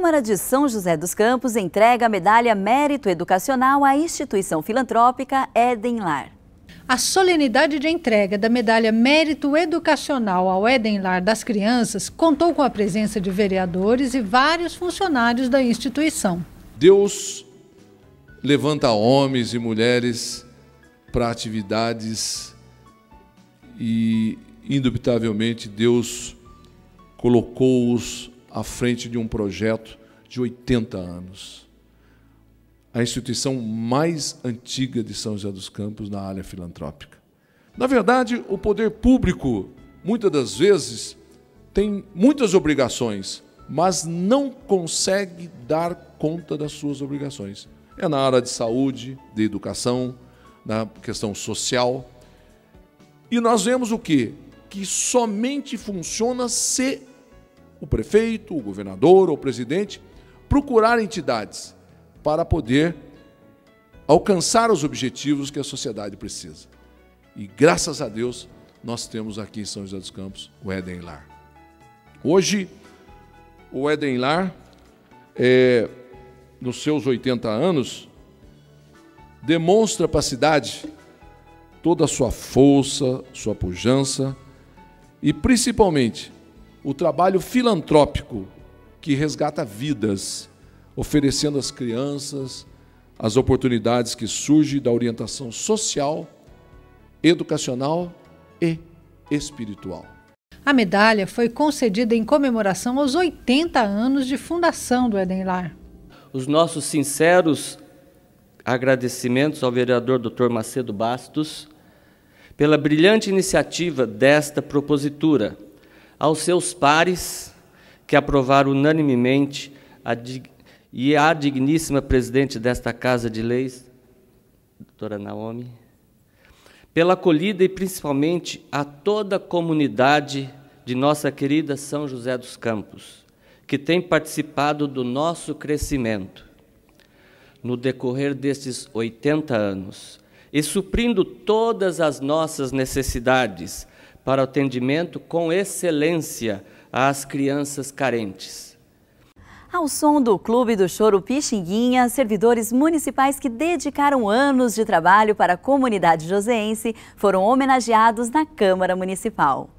Câmara de São José dos Campos entrega a medalha Mérito Educacional à instituição filantrópica Éden Lar. A solenidade de entrega da medalha Mérito Educacional ao Éden Lar das Crianças contou com a presença de vereadores e vários funcionários da instituição. Deus levanta homens e mulheres para atividades e, indubitavelmente, Deus colocou-os à frente de um projeto de 80 anos. A instituição mais antiga de São José dos Campos na área filantrópica. Na verdade, o poder público, muitas das vezes, tem muitas obrigações, mas não consegue dar conta das suas obrigações. É na área de saúde, de educação, na questão social. E nós vemos o quê? Que somente funciona se o prefeito, o governador ou o presidente procurar entidades para poder alcançar os objetivos que a sociedade precisa. E graças a Deus nós temos aqui em São José dos Campos o Éden Lar. Hoje o Éden Lar, nos seus 80 anos, demonstra para a cidade toda a sua força, sua pujança e principalmente o trabalho filantrópico que resgata vidas, oferecendo às crianças as oportunidades que surgem da orientação social, educacional e espiritual. A medalha foi concedida em comemoração aos 80 anos de fundação do Éden Lar. Os nossos sinceros agradecimentos ao vereador Dr. Macedo Bastos pela brilhante iniciativa desta propositura, aos seus pares que aprovaram unanimemente e à digníssima presidente desta Casa de Leis, doutora Naomi, pela acolhida e principalmente a toda a comunidade de nossa querida São José dos Campos, que tem participado do nosso crescimento no decorrer destes 80 anos e suprindo todas as nossas necessidades para o atendimento com excelência às crianças carentes. Ao som do Clube do Choro Pixinguinha, servidores municipais que dedicaram anos de trabalho para a comunidade joseense foram homenageados na Câmara Municipal.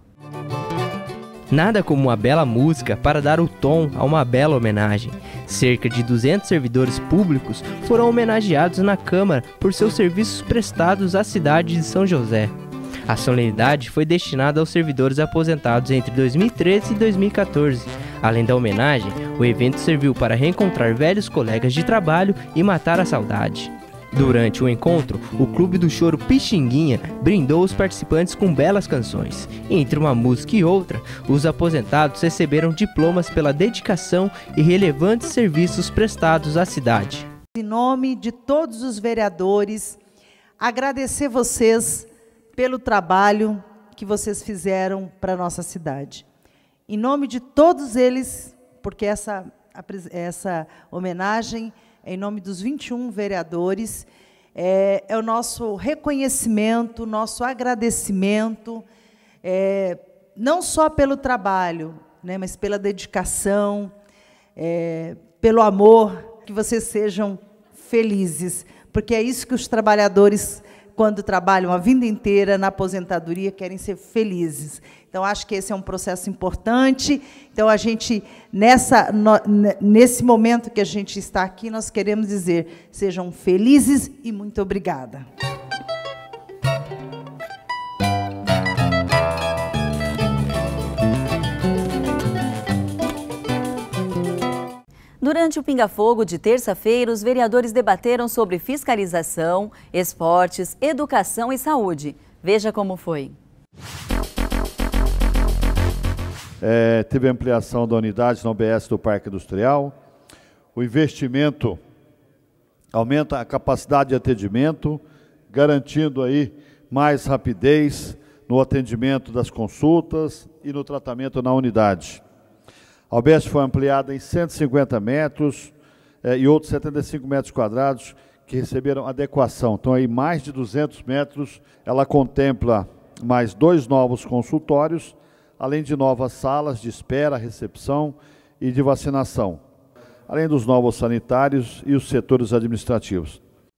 Nada como uma bela música para dar o tom a uma bela homenagem. Cerca de 200 servidores públicos foram homenageados na Câmara por seus serviços prestados à cidade de São José. A solenidade foi destinada aos servidores aposentados entre 2013 e 2014. Além da homenagem, o evento serviu para reencontrar velhos colegas de trabalho e matar a saudade. Durante o encontro, o Clube do Choro Pixinguinha brindou os participantes com belas canções. Entre uma música e outra, os aposentados receberam diplomas pela dedicação e relevantes serviços prestados à cidade. Em nome de todos os vereadores, agradecer vocês pelo trabalho que vocês fizeram para a nossa cidade. Em nome de todos eles, porque essa homenagem é em nome dos 21 vereadores, é o nosso reconhecimento, nosso agradecimento, não só pelo trabalho, né, mas pela dedicação, pelo amor, que vocês sejam felizes, porque é isso que os trabalhadores, quando trabalham a vida inteira na aposentadoria, querem ser felizes. Então, acho que esse é um processo importante. Então, a gente, nesse momento que a gente está aqui, nós queremos dizer, sejam felizes e muito obrigada. Durante o Pinga Fogo de terça-feira, os vereadores debateram sobre fiscalização, esportes, educação e saúde. Veja como foi. Teve ampliação da unidade na UBS do Parque Industrial. O investimento aumenta a capacidade de atendimento, garantindo aí mais rapidez no atendimento das consultas e no tratamento na unidade. A UBS foi ampliada em 150 metros e outros 75 metros quadrados que receberam adequação. Então, aí mais de 200 metros, ela contempla mais 2 novos consultórios, além de novas salas de espera, recepção e de vacinação. além dos novos sanitários e os setores administrativos.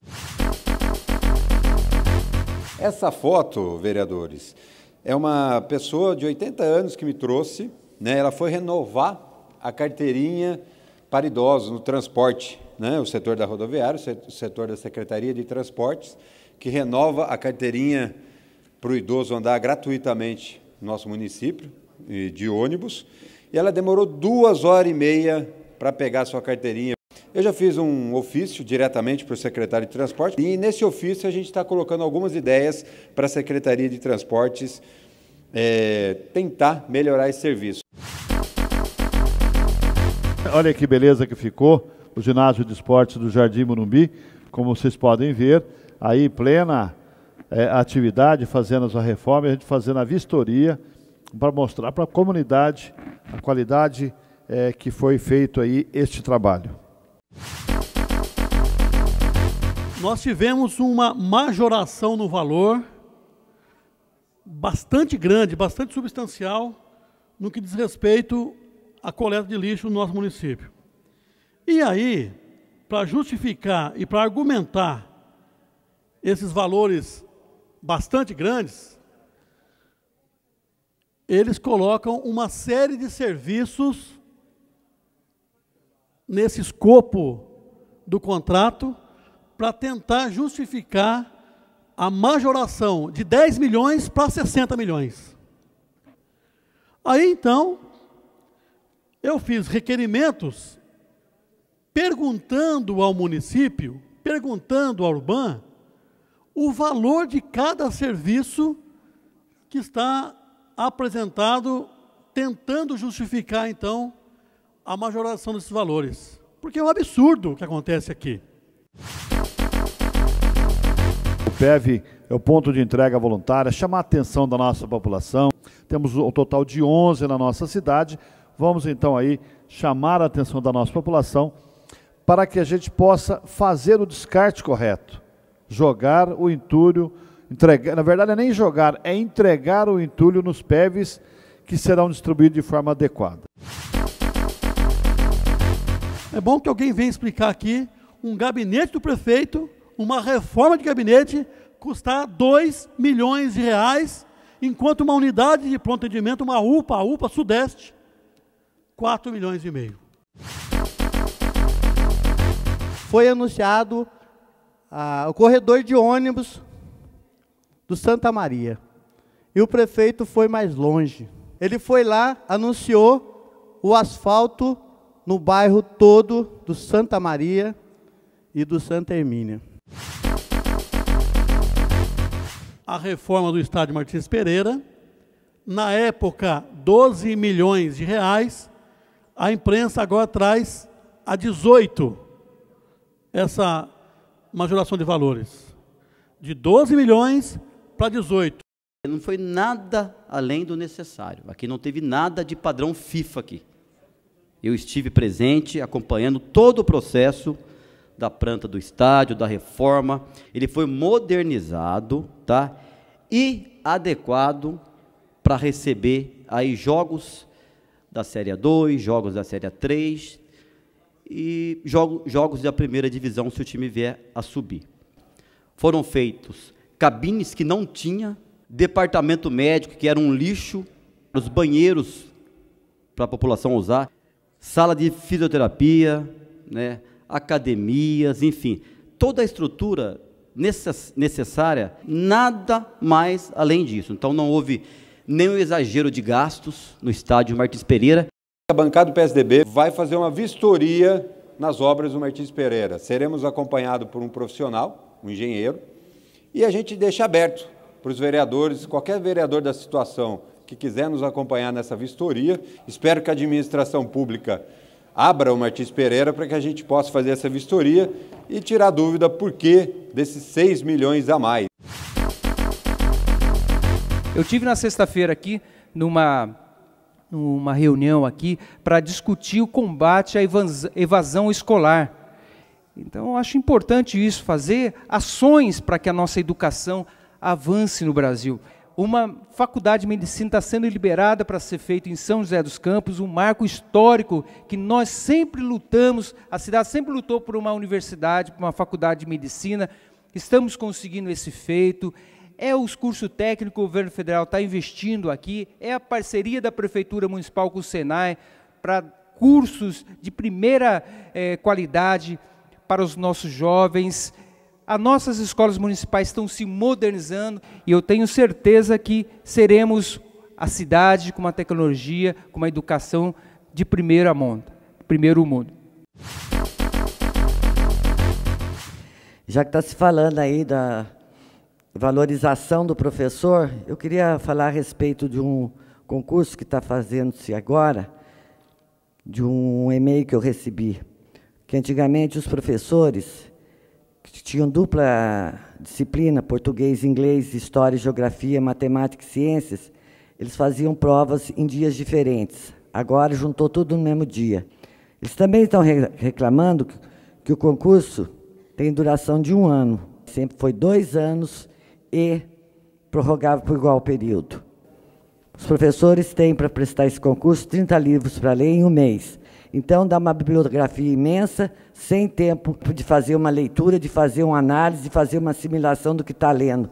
Essa foto, vereadores, é uma pessoa de 80 anos que me trouxe, né? Ela foi renovar a carteirinha para idosos no transporte, né? O setor da rodoviária, o setor da Secretaria de Transportes, que renova a carteirinha para o idoso andar gratuitamente no nosso município, de ônibus, e ela demorou 2h30 para pegar a sua carteirinha. Eu já fiz um ofício diretamente para o secretário de Transportes e nesse ofício a gente está colocando algumas ideias para a Secretaria de Transportes tentar melhorar esse serviço. Olha que beleza que ficou o ginásio de esportes do Jardim Morumbi, como vocês podem ver, aí plena atividade, fazendo a sua reforma, e a gente fazendo a vistoria para mostrar para a comunidade a qualidade que foi feito aí este trabalho. Nós tivemos uma majoração no valor bastante grande, bastante substancial no que diz respeito à coleta de lixo no nosso município. E aí, para justificar e para argumentar esses valores bastante grandes, eles colocam uma série de serviços nesse escopo do contrato para tentar justificar a majoração de 10 milhões para 60 milhões. Aí, então, eu fiz requerimentos perguntando ao município, perguntando ao Urban, o valor de cada serviço que está apresentado, tentando justificar, então, a majoração desses valores. Porque é um absurdo o que acontece aqui. O PEV é o ponto de entrega voluntária, chamar a atenção da nossa população. Temos um total de 11 na nossa cidade. Vamos então aí chamar a atenção da nossa população para que a gente possa fazer o descarte correto. Jogar o entulho, entregar, na verdade é nem jogar, é entregar o entulho nos PEVs que serão distribuídos de forma adequada. É bom que alguém venha explicar aqui um gabinete do prefeito, uma reforma de gabinete, custar 2 milhões de reais, enquanto uma unidade de pronto atendimento, uma UPA, a UPA Sudeste, 4 milhões e meio. Foi anunciado o corredor de ônibus do Santa Maria. E o prefeito foi mais longe. Ele foi lá, anunciou o asfalto no bairro todo do Santa Maria e do Santa Hermínia. A reforma do estádio Martins Pereira, na época 12 milhões de reais, a imprensa agora traz a 18 essa majoração de valores. De 12 milhões para 18. Não foi nada além do necessário. Aqui não teve nada de padrão FIFA aqui. Eu estive presente, acompanhando todo o processo da planta do estádio, da reforma. Ele foi modernizado, tá? E adequado para receber aí jogos da Série A2, jogos da Série A3 e jogos da primeira divisão, se o time vier a subir. Foram feitos cabines que não tinha, departamento médico que era um lixo, os banheiros para a população usar, sala de fisioterapia, né, academias, enfim, toda a estrutura necessária, nada mais além disso. Então não houve nenhum exagero de gastos no estádio Martins Pereira. A bancada do PSDB vai fazer uma vistoria nas obras do Martins Pereira. Seremos acompanhados por um profissional, um engenheiro, e a gente deixa aberto para os vereadores, qualquer vereador da situação que quiser nos acompanhar nessa vistoria. Espero que a administração pública abra o Martins Pereira para que a gente possa fazer essa vistoria e tirar dúvida por que desses 6 milhões a mais. Eu tive na sexta-feira aqui, numa reunião aqui, para discutir o combate à evasão escolar. Então, eu acho importante isso, fazer ações para que a nossa educação avance no Brasil. Uma faculdade de medicina está sendo liberada para ser feita em São José dos Campos, um marco histórico que nós sempre lutamos, a cidade sempre lutou por uma universidade, por uma faculdade de medicina. Estamos conseguindo esse feito. É os cursos técnicos que o governo federal está investindo aqui, é a parceria da Prefeitura Municipal com o Senai para cursos de primeira qualidade para os nossos jovens. As nossas escolas municipais estão se modernizando e eu tenho certeza que seremos a cidade com uma tecnologia, com uma educação de primeiro mundo. Já que está se falando aí da valorização do professor, eu queria falar a respeito de um concurso que está fazendo-se agora, de um e-mail que eu recebi, que antigamente os professores que tinham dupla disciplina, português, inglês, história, geografia, matemática e ciências, eles faziam provas em dias diferentes. Agora juntou tudo no mesmo dia. Eles também estão reclamando que o concurso tem duração de 1 ano. Sempre foi 2 anos e prorrogável por igual período. Os professores têm para prestar esse concurso 30 livros para ler em 1 mês. Então, dá uma bibliografia imensa, sem tempo de fazer uma leitura, de fazer uma análise, de fazer uma assimilação do que está lendo.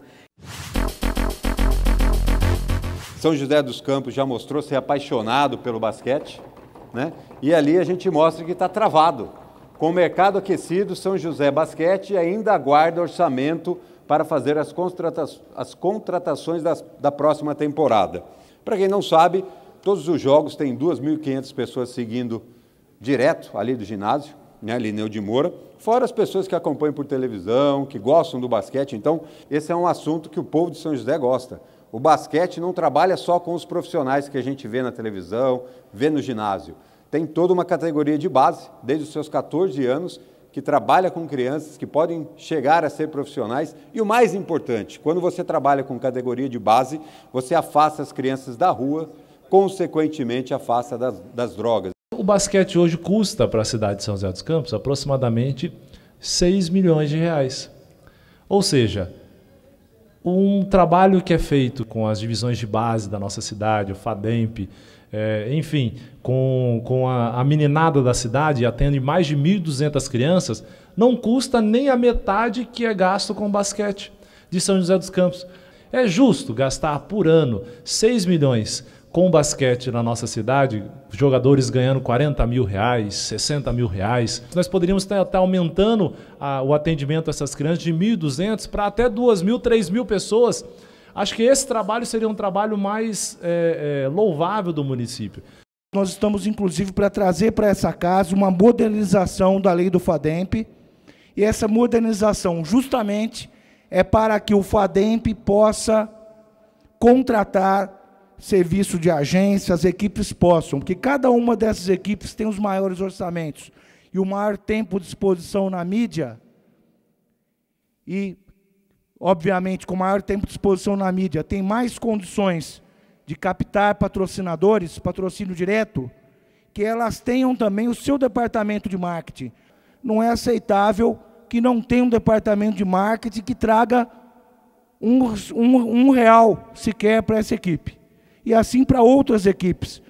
São José dos Campos já mostrou ser apaixonado pelo basquete, né? E ali a gente mostra que está travado. Com o mercado aquecido, São José Basquete ainda aguarda orçamento para fazer as contratações da próxima temporada. Para quem não sabe, todos os jogos têm 2.500 pessoas seguindo direto ali do ginásio, né, Lineu de Moura, fora as pessoas que acompanham por televisão, que gostam do basquete. Então, esse é um assunto que o povo de São José gosta. O basquete não trabalha só com os profissionais que a gente vê na televisão, vê no ginásio. Tem toda uma categoria de base, desde os seus 14 anos, que trabalha com crianças que podem chegar a ser profissionais. E o mais importante, quando você trabalha com categoria de base, você afasta as crianças da rua, consequentemente afasta das drogas. O basquete hoje custa para a cidade de São José dos Campos aproximadamente 6 milhões de reais. Ou seja, um trabalho que é feito com as divisões de base da nossa cidade, o FADEMP, enfim, com a meninada da cidade, atende mais de 1.200 crianças, não custa nem a metade que é gasto com basquete de São José dos Campos. É justo gastar por ano 6 milhões com basquete na nossa cidade, jogadores ganhando 40 mil reais, 60 mil reais. Nós poderíamos estar aumentando o atendimento a essas crianças de 1.200 para até 2.000, 3.000 pessoas. Acho que esse trabalho seria um trabalho mais louvável do município. Nós estamos, inclusive, para trazer para essa casa uma modernização da lei do FADEMP. E essa modernização, justamente, é para que o FADEMP possa contratar serviço de agência, as equipes possam, porque cada uma dessas equipes tem os maiores orçamentos e o maior tempo de exposição na mídia e, obviamente, com o maior tempo de exposição na mídia, tem mais condições de captar patrocinadores, patrocínio direto, que elas tenham também o seu departamento de marketing. Não é aceitável que não tenha um departamento de marketing que traga um real sequer para essa equipe. E assim para outras equipes.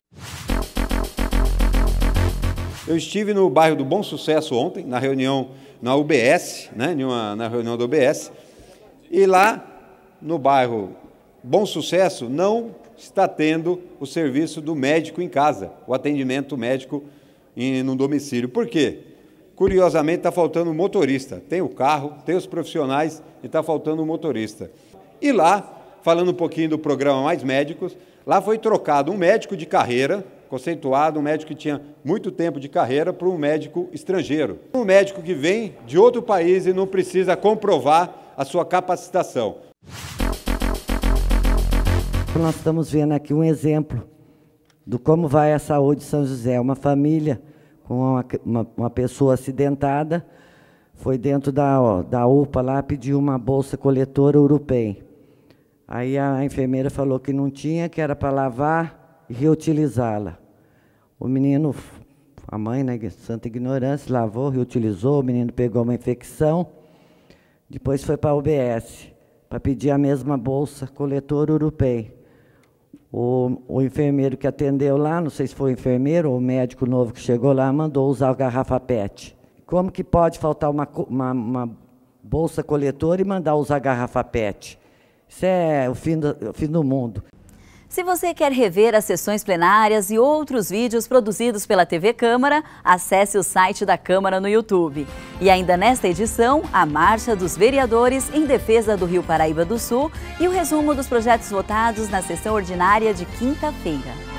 Eu estive no bairro do Bom Sucesso ontem, na reunião na UBS, né, na reunião da UBS, e lá no bairro Bom Sucesso não está tendo o serviço do médico em casa, o atendimento médico no domicílio. Por quê? Curiosamente está faltando motorista. Tem o carro, tem os profissionais e está faltando o motorista. E lá, falando um pouquinho do programa Mais Médicos, lá foi trocado um médico de carreira, conceituado, um médico que tinha muito tempo de carreira, por um médico estrangeiro. Um médico que vem de outro país e não precisa comprovar a sua capacitação. Nós estamos vendo aqui um exemplo do como vai a saúde de São José. Uma família com uma pessoa acidentada, foi dentro da UPA lá, pediu uma bolsa coletora Urupem. Aí a enfermeira falou que não tinha, que era para lavar e reutilizá-la. O menino, a mãe, né, santa ignorância, lavou, reutilizou, o menino pegou uma infecção, depois foi para a UBS. para pedir a mesma bolsa coletora Urupei. O enfermeiro que atendeu lá, não sei se foi o enfermeiro ou o médico novo que chegou lá, mandou usar a garrafa PET. Como que pode faltar uma bolsa coletora e mandar usar a garrafa PET? Isso é o fim do mundo. Se você quer rever as sessões plenárias e outros vídeos produzidos pela TV Câmara, acesse o site da Câmara no YouTube. E ainda nesta edição, a Marcha dos Vereadores em defesa do Rio Paraíba do Sul e o resumo dos projetos votados na sessão ordinária de quinta-feira.